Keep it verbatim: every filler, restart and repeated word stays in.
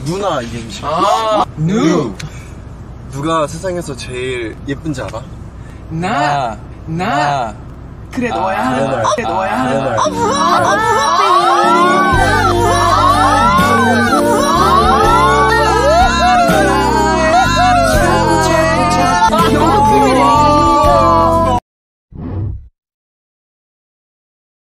누나 이행시. 아, 누. 누가 세상에서 제일 예쁜지 알아? 나. 나. 그래, 너야. 그래, 너야. 그래, 너야. 그래, 너야. 아,